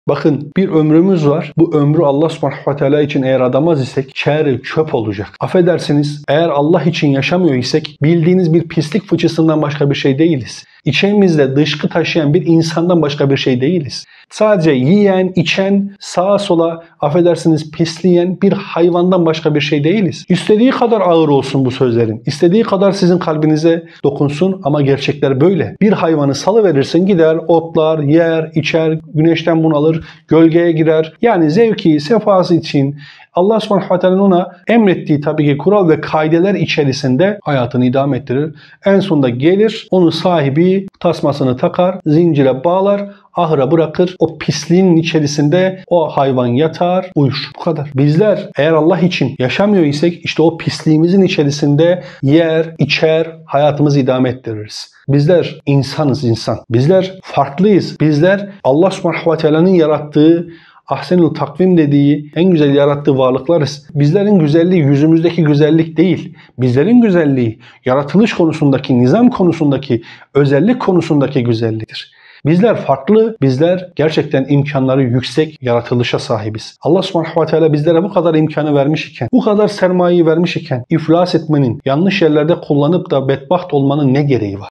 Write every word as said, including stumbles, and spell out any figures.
Bakın bir ömrümüz var. Bu ömrü Allah subhanahu ve teala için eğer adamaz isek çeri çöp olacak. Affedersiniz, eğer Allah için yaşamıyor isek bildiğiniz bir pislik fıçısından başka bir şey değiliz. İçimizde dışkı taşıyan bir insandan başka bir şey değiliz. Sadece yiyen, içen, sağa sola affedersiniz pisleyen bir hayvandan başka bir şey değiliz. İstediği kadar ağır olsun bu sözlerin. İstediği kadar sizin kalbinize dokunsun ama gerçekler böyle. Bir hayvanı salıverirsin gider, otlar, yer, içer, güneşten bunalır, gölgeye girer. Yani zevki, sefası için Allah subhanahu ve teala'nın ona emrettiği tabii ki kural ve kaideler içerisinde hayatını idame ettirir. En sonunda gelir, onun sahibi tasmasını takar, zincire bağlar, ahıra bırakır. O pisliğin içerisinde o hayvan yatar, uyur. Bu kadar. Bizler eğer Allah için yaşamıyor isek işte o pisliğimizin içerisinde yer, içer, hayatımızı idame ettiririz. Bizler insanız insan. Bizler farklıyız. Bizler Allah subhanahu ve teala'nın yarattığı Ahsenül takvim dediği en güzel yarattığı varlıklarız. Bizlerin güzelliği yüzümüzdeki güzellik değil. Bizlerin güzelliği yaratılış konusundaki, nizam konusundaki, özellik konusundaki güzelliktir. Bizler farklı, bizler gerçekten imkanları yüksek yaratılışa sahibiz. Allah subhanahu ve teala bizlere bu kadar imkanı vermiş iken, bu kadar sermayeyi vermiş iken iflas etmenin, yanlış yerlerde kullanıp da bedbaht olmanın ne gereği var?